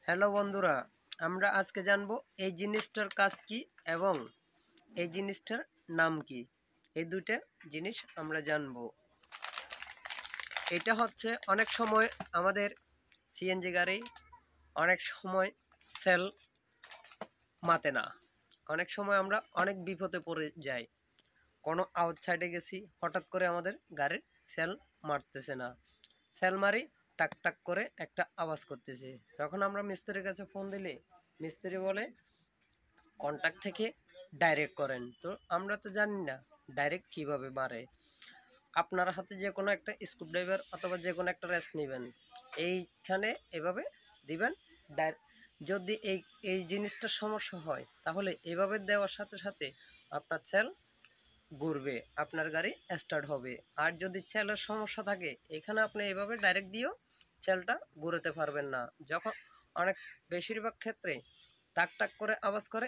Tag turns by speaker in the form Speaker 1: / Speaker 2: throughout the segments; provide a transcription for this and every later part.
Speaker 1: Hello বন্ধুরা, আমরা আজকে জানবো এই জিনিসটার কাজ কি এবং এই জিনিসটার নাম কি। এই দুইটা জিনিস আমরা জানবো। এটা হচ্ছে অনেক সময় আমাদের সিএনজি গাড়ি অনেক সময় সেল মাতে না। অনেক সময় আমরা অনেক বিপদে পড়ে যাই। কোনো আউটসাইডে গেছি, হঠাৎ করে আমাদের গাড়ির সেল মারতেছে না। সেল মারি টাক টাক করে একটা আওয়াজ করতেছে। তখন আমরা মিস্ত্রির কাছে ফোন দিলে মিস্ত্রি বলে কন্ট্যাক্ট থেকে ডাইরেক্ট করেন। তো আমরা তো জানি না ডাইরেক্ট কিভাবে মারে। আপনার হাতে যে কোনো একটা স্ক্রুড্রাইভার অথবা যে কোনো একটা রেস নেবেন, এইখানে এভাবে দিবেন। যদি এই জিনিসটার সমস্যা হয় তাহলে এভাবে দেওয়ার সাথে সাথে আপনার সেল ঘুরবে, আপনার গাড়ি স্টার্ট হবে। আর যদি সেলের সমস্যা থাকে এখানে আপনি এভাবে ডাইরেক্ট দিয়েও সেলটা ঘুরাতে পারবেন না। যখন অনেক বেশিরভাগ ক্ষেত্রে টাক টাক করে আওয়াজ করে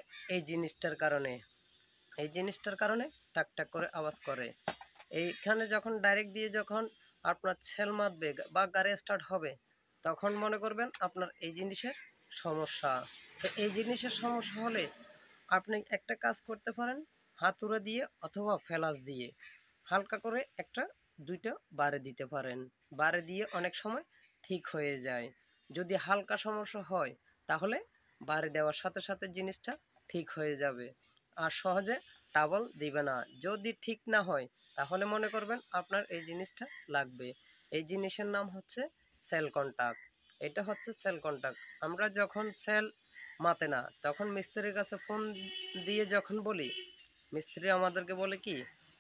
Speaker 1: এই জিনিসটার কারণে টাক টাক করে আওয়াজ করে। এইখানে যখন ডাইরেক্ট দিয়ে যখন আপনার সেল মারবে বা গাড়ি স্টার্ট হবে, তখন মনে করবেন আপনার এই জিনিসের সমস্যা। তো এই জিনিসের সমস্যা হলে আপনি একটা কাজ করতে পারেন, হাতুড়া দিয়ে অথবা ফেলাস দিয়ে হালকা করে একটা দুইটা বারে দিতে পারেন। বারে দিয়ে অনেক সময় ঠিক হয়ে যায়। যদি হালকা সমস্যা হয় তাহলে বারে দেওয়ার সাথে সাথে জিনিসটা ঠিক হয়ে যাবে, আর সহজে টাবল দিবে না। যদি ঠিক না হয় তাহলে মনে করবেন আপনার এই জিনিসটা লাগবে। এই জিনিসের নাম হচ্ছে সেল কন্টাক্ট। এটা হচ্ছে সেল কন্টাক্ট। আমরা যখন সেল মাতে না তখন মিস্ত্রির কাছে ফোন দিয়ে যখন বলি, মিস্ত্রি আমাদেরকে বলে কি,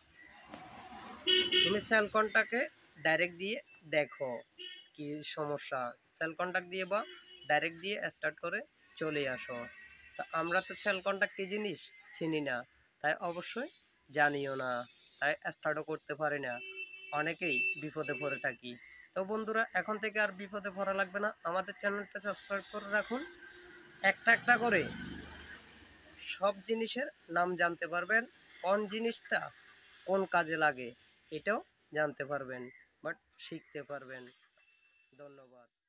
Speaker 1: তুমি সেল কন্টাক্টে ডাইরেক্ট দিয়ে দেখো কি সমস্যা। সেল কন্টাক্ট দিয়ে বা ডাইরেক্ট দিয়ে স্টার্ট করে চলে আসো। তা আমরা তো সেল কন্টাক্ট কি জিনিস চিনি না, তাই অবশ্যই জানিও না, তাই স্টার্টও করতে পারি না। অনেকেই বিপদে পড়ে থাকি। তো বন্ধুরা, এখন থেকে আর বিপদে পড়া লাগবে না। আমাদের চ্যানেলটা সাবস্ক্রাইব করে রাখুন। একটা একটা করে সব জিনিসের নাম জানতে পারবেন, কোন জিনিসটা কোন কাজে লাগে এটাও জানতে পারবেন, বাট শিখতে পারবেন। ধন্যবাদ।